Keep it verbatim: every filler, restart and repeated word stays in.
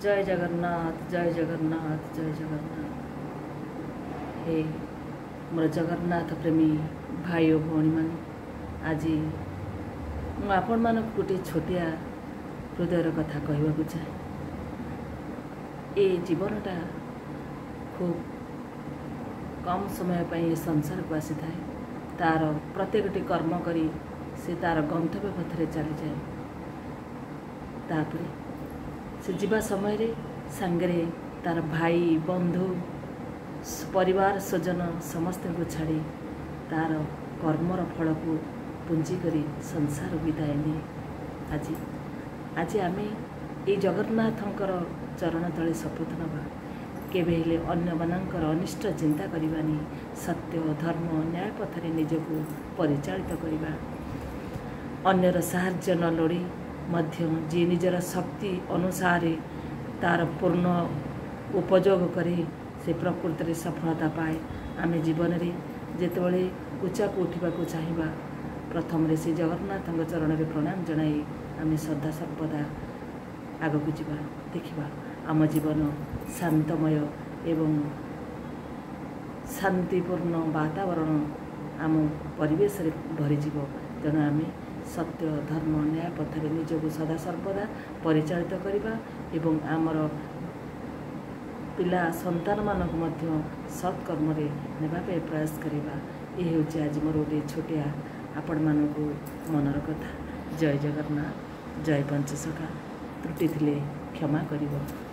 जय जगन्नाथ जय जगन्नाथ जय जगन्नाथ। हे मोर जगन्नाथ प्रेमी भाई और भौणी मान, आज मु आपण मानक गोटे छोटिया हृदयर कथा कहवाक चाहे। ए जीवनटा खूब कम समय पर ये संसार को आसी थाए। तार प्रत्येकटी कर्म करी से तार गंतव्य पथरे चली जाए। तापरे से जीवा समय रे सांगरे तार भाई बंधु परिवार स्वजन समस्त को छाड़ी तार कर्मर फल को पुंजी करी संसार विदाय निए। आज आज आमे ये जगन्नाथंकर चरण तले शपथ नवा केबे हेले अन्य मानकर अनिष्ट चिंता करबानी, सत्य धर्म न्याय पथरे निजको परिचालित करबा, अन्यर साहाय्य न लोड़ी मध्य जी निजर शक्ति अनुसार तार पूर्ण उपयोग करे से प्रकृति रे सफलता पाए। आमे जीवन रे जेतबेले उच्चा को उठा को चाहिबा प्रथम रे से जगन्नाथ चरण रे प्रणाम जनाई आमे सदा सर्वदा आग को जीवा। देखिबा आम जीवन शांतमय एवं शांतिपूर्ण वातावरण आम परिवेश रे भरी जीव। तेणु आमे सत्य धर्म न्याय पथरे निजको सदा सर्वदा परिचालित करबा एवं आमर पिला संतान मानक मध्य सत्कर्म रे नेबा पे प्रयास करबा। ये होची आज मोर गोटे छोटिया आपण मानकु मनर कथा। जय जगन्नाथ जय पंचसखा। त्रुटि थिले क्षमा करिवो।